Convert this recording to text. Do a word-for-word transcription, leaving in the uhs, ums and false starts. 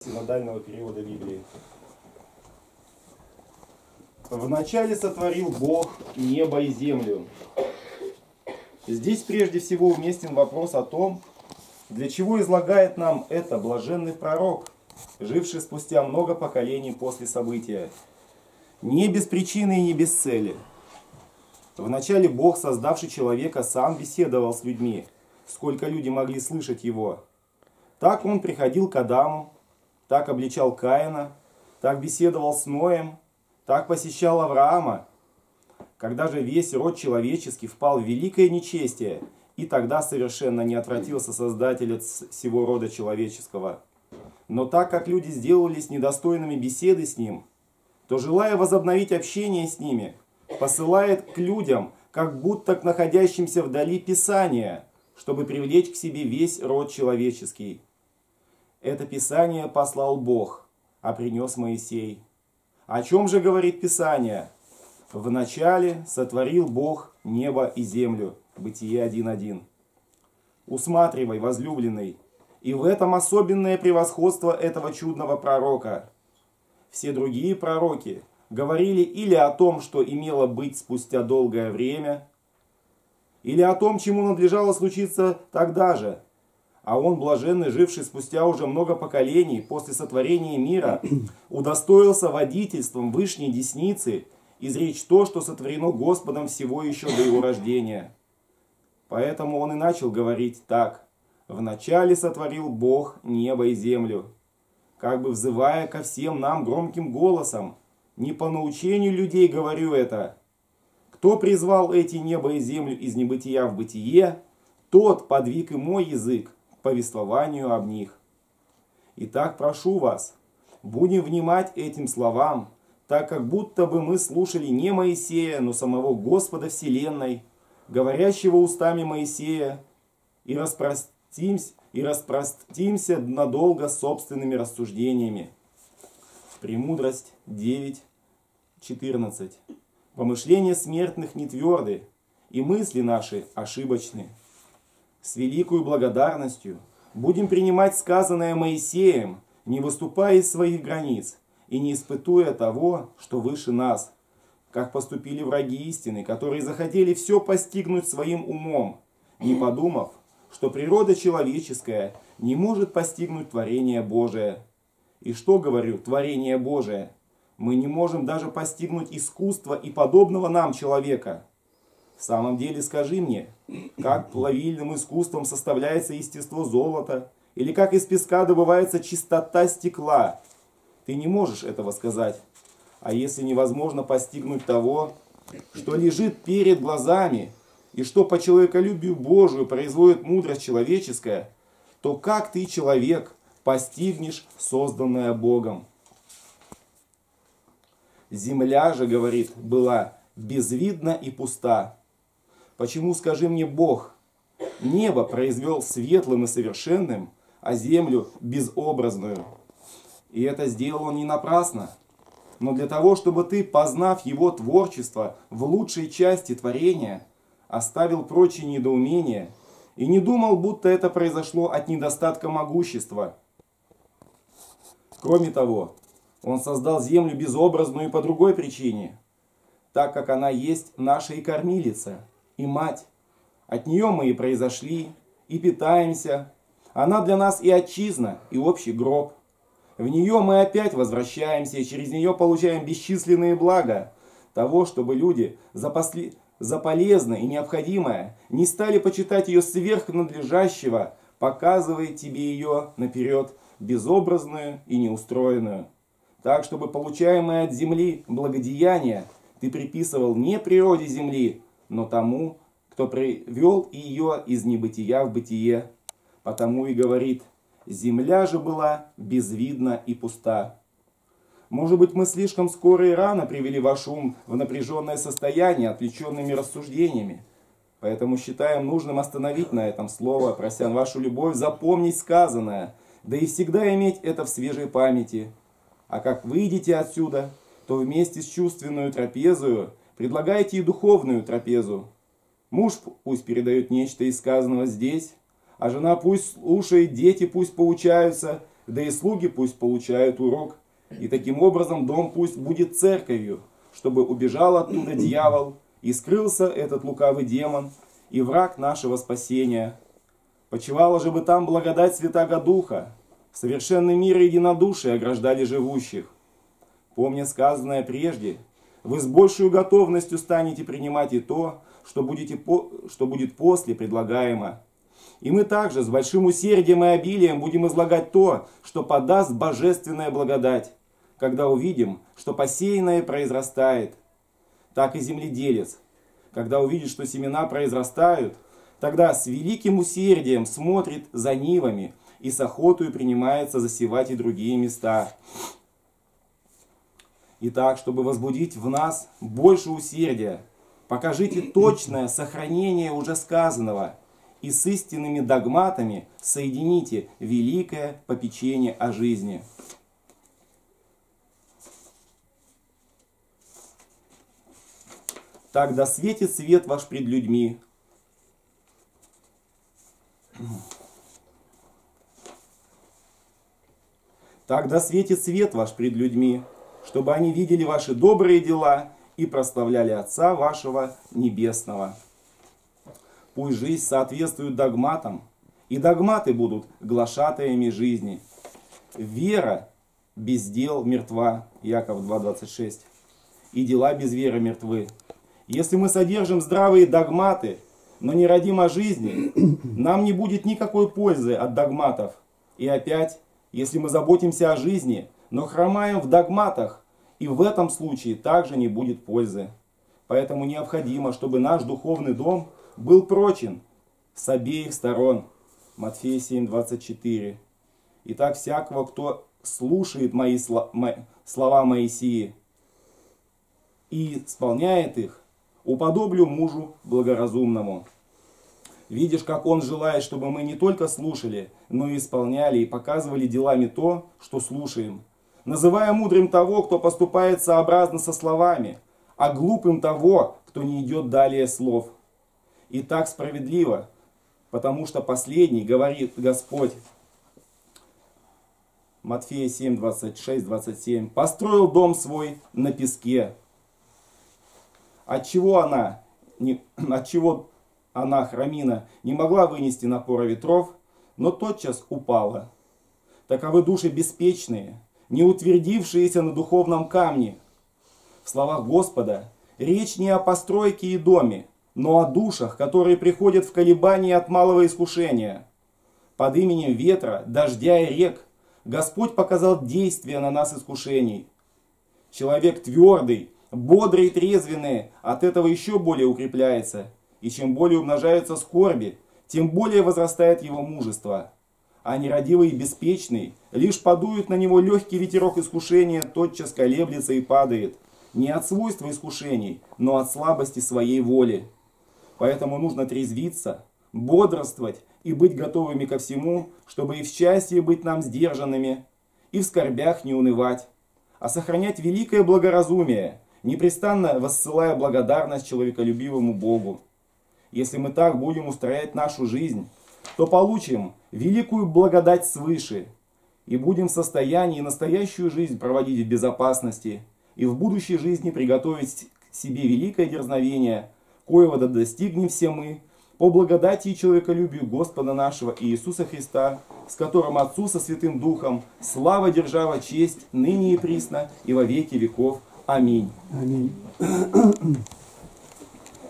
синодального перевода Библии. Вначале сотворил Бог небо и землю. Здесь прежде всего уместен вопрос о том, для чего излагает нам это блаженный пророк, живший спустя много поколений после события. Не без причины и не без цели. Вначале Бог, создавший человека, сам беседовал с людьми, сколько люди могли слышать его. Так он приходил к Адаму, так обличал Каина, так беседовал с Ноем, так посещал Авраама. Когда же весь род человеческий впал в великое нечестие, и тогда совершенно не отвратился Создатель от всего рода человеческого. Но так как люди сделались недостойными беседы с Ним, то, желая возобновить общение с ними, посылает к людям, как будто к находящимся вдали Писания, чтобы привлечь к себе весь род человеческий. Это Писание послал Бог, а принес Моисей. О чем же говорит Писание? Вначале сотворил Бог небо и землю. Бытие один один. Усматривай, возлюбленный, и в этом особенное превосходство этого чудного пророка. Все другие пророки говорили или о том, что имело быть спустя долгое время, или о том, чему надлежало случиться тогда же. А он, блаженный, живший спустя уже много поколений после сотворения мира, удостоился водительством Вышней Десницы изречь то, что сотворено Господом всего еще до его рождения. Поэтому он и начал говорить так: «Вначале сотворил Бог небо и землю», как бы взывая ко всем нам громким голосом. Не по научению людей говорю это. Кто призвал эти небо и землю из небытия в бытие, тот подвиг и мой язык к повествованию об них. Итак, прошу вас, будем внимать этим словам, так как будто бы мы слушали не Моисея, но самого Господа Вселенной, говорящего устами Моисея, и распростимся, и распростимся надолго собственными рассуждениями. Премудрость девять четырнадцать. Помышления смертных не тверды, и мысли наши ошибочны. С великою благодарностью будем принимать сказанное Моисеем, не выступая из своих границ и не испытуя того, что выше нас, как поступили враги истины, которые захотели все постигнуть своим умом, не подумав, что природа человеческая не может постигнуть творение Божие. И что, говорю, творение Божие? Мы не можем даже постигнуть искусство и подобного нам человека. В самом деле, скажи мне, как плавильным искусством составляется естество золота, или как из песка добывается чистота стекла? Ты не можешь этого сказать. А если невозможно постигнуть того, что лежит перед глазами, и что по человеколюбию Божию производит мудрость человеческая, то как ты, человек, постигнешь созданное Богом? Земля же, говорит, была безвидна и пуста. Почему, скажи мне, Бог, небо произвел светлым и совершенным, а землю безобразную? И это сделал он не напрасно, но для того, чтобы ты, познав его творчество в лучшей части творения, оставил прочие недоумения и не думал, будто это произошло от недостатка могущества. Кроме того, он создал землю безобразную и по другой причине, так как она есть наша и кормилица, и мать. От нее мы и произошли, и питаемся. Она для нас и отчизна, и общий гроб. В нее мы опять возвращаемся, и через нее получаем бесчисленные блага того, чтобы люди запасли... за полезное и необходимое не стали почитать ее сверх надлежащего, показывая тебе ее наперед безобразную и неустроенную. Так, чтобы получаемое от земли благодеяние ты приписывал не природе земли, но тому, кто привел ее из небытия в бытие. Потому и говорит: земля же была безвидна и пуста. Может быть, мы слишком скоро и рано привели ваш ум в напряженное состояние отвлеченными рассуждениями. Поэтому считаем нужным остановить на этом слово, прося вашу любовь запомнить сказанное, да и всегда иметь это в свежей памяти. А как выйдете отсюда, то вместе с чувственную трапезою предлагайте и духовную трапезу. Муж пусть передает нечто из сказанного здесь, а жена пусть слушает, дети пусть поучаются, да и слуги пусть получают урок. И таким образом дом пусть будет церковью, чтобы убежал оттуда дьявол, и скрылся этот лукавый демон, и враг нашего спасения. Почивала же бы там благодать Святаго Духа, совершенный мир и единодушие ограждали живущих. Помня сказанное прежде, вы с большей готовностью станете принимать и то, что, будете по, что будет после предлагаемо. И мы также с большим усердием и обилием будем излагать то, что подаст божественная благодать, когда увидим, что посеянное произрастает. Так и земледелец, когда увидит, что семена произрастают, тогда с великим усердием смотрит за нивами и с охотой принимается засевать и другие места. Итак, чтобы возбудить в нас больше усердия, покажите точное сохранение уже сказанного и с истинными догматами соедините великое попечение о жизни. Так да светит свет ваш пред людьми. Так да светит свет ваш пред людьми, чтобы они видели ваши добрые дела и прославляли Отца вашего Небесного. Пусть жизнь соответствует догматам, и догматы будут глашатаями жизни. Вера без дел мертва, Яков два двадцать шесть, и дела без веры мертвы. Если мы содержим здравые догматы, но не родим о жизни, нам не будет никакой пользы от догматов. И опять, если мы заботимся о жизни, но хромаем в догматах, и в этом случае также не будет пользы. Поэтому необходимо, чтобы наш духовный дом был прочен с обеих сторон. Матфея семь двадцать четыре. Итак, всякого, кто слушает мои слова Моисии и исполняет их, уподоблю мужу благоразумному. Видишь, как он желает, чтобы мы не только слушали, но и исполняли и показывали делами то, что слушаем. Называя мудрым того, кто поступает сообразно со словами, а глупым того, кто не идет далее слов. И так справедливо, потому что последний, говорит Господь, Матфея семь двадцать шесть двадцать семь, построил дом свой на песке. Отчего она, не, отчего она, Храмина, не могла вынести напора ветров, но тотчас упала. Таковы души беспечные, не утвердившиеся на духовном камне. В словах Господа речь не о постройке и доме, но о душах, которые приходят в колебания от малого искушения. Под именем ветра, дождя и рек Господь показал действие на нас искушений. Человек твердый, бодрый и трезвенный от этого еще более укрепляется, и чем более умножаются скорби, тем более возрастает его мужество. А нерадивый и беспечный лишь подует на него легкий ветерок искушения, тотчас колеблется и падает, не от свойства искушений, но от слабости своей воли. Поэтому нужно трезвиться, бодрствовать и быть готовыми ко всему, чтобы и в счастье быть нам сдержанными, и в скорбях не унывать, а сохранять великое благоразумие, непрестанно воссылая благодарность человеколюбивому Богу. Если мы так будем устроять нашу жизнь, то получим великую благодать свыше и будем в состоянии настоящую жизнь проводить в безопасности и в будущей жизни приготовить к себе великое дерзновение, коего да достигнем все мы, по благодати и человеколюбию Господа нашего Иисуса Христа, с которым Отцу со Святым Духом слава, держава, честь, ныне и присно, и во веки веков. Аминь. Аминь.